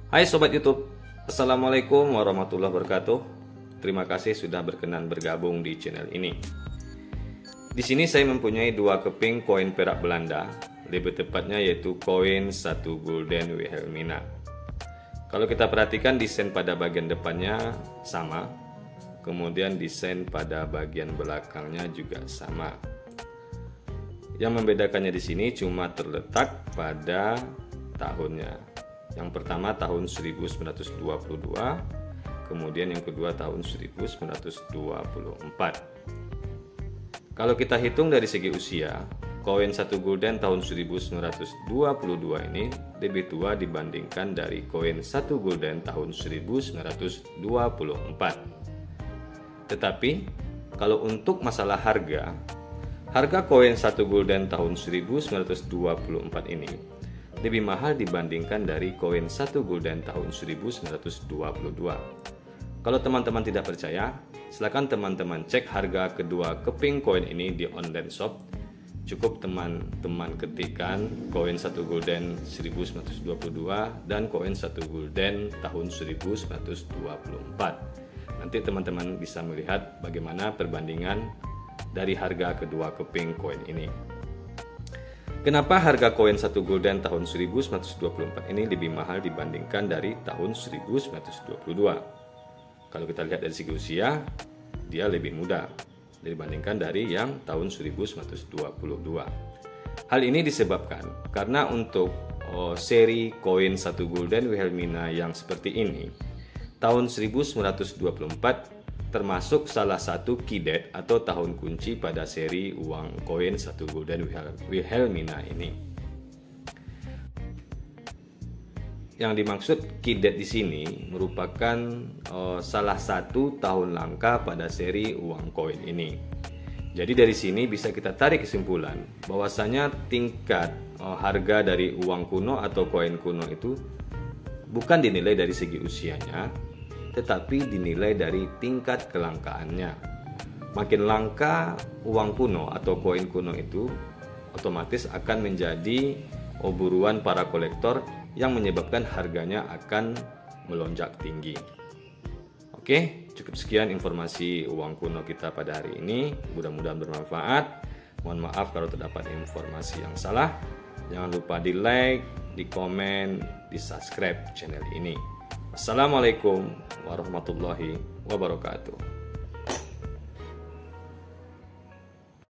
Hai Sobat YouTube, Assalamualaikum warahmatullahi wabarakatuh. Terima kasih sudah berkenan bergabung di channel ini. Di sini saya mempunyai dua keping koin perak Belanda, lebih tepatnya yaitu koin 1 gulden Wilhelmina. Kalau kita perhatikan desain pada bagian depannya sama, kemudian desain pada bagian belakangnya juga sama. Yang membedakannya di sini cuma terletak pada tahunnya. Yang pertama tahun 1922, kemudian yang kedua tahun 1924. Kalau kita hitung dari segi usia, koin 1 gulden tahun 1922 ini lebih tua dibandingkan dari koin 1 gulden tahun 1924. Tetapi kalau untuk masalah harga koin 1 gulden tahun 1924 ini lebih mahal dibandingkan dari koin 1 gulden tahun 1922. Kalau teman-teman tidak percaya, silakan teman-teman cek harga kedua keping koin ini di online shop. Cukup teman-teman ketikkan koin 1 gulden 1922 dan koin 1 gulden tahun 1924. Nanti teman-teman bisa melihat bagaimana perbandingan dari harga kedua keping koin ini. Kenapa harga koin 1 gulden tahun 1924 ini lebih mahal dibandingkan dari tahun 1922? Kalau kita lihat dari segi usia, dia lebih muda dibandingkan dari yang tahun 1922. Hal ini disebabkan karena untuk seri koin 1 gulden Wilhelmina yang seperti ini, tahun 1924 termasuk salah satu kidet atau tahun kunci pada seri uang koin 1 gulden Wilhelmina ini. Yang dimaksud kidet di sini merupakan salah satu tahun langka pada seri uang koin ini. Jadi dari sini bisa kita tarik kesimpulan bahwasanya tingkat harga dari uang kuno atau koin kuno itu bukan dinilai dari segi usianya, tetapi dinilai dari tingkat kelangkaannya. Makin langka uang kuno atau koin kuno itu, otomatis akan menjadi buruan para kolektor yang menyebabkan harganya akan melonjak tinggi. Oke, cukup sekian informasi uang kuno kita pada hari ini. Mudah-mudahan bermanfaat. Mohon maaf kalau terdapat informasi yang salah. Jangan lupa di like, di komen, di subscribe channel ini. Assalamualaikum warahmatullahi wabarakatuh.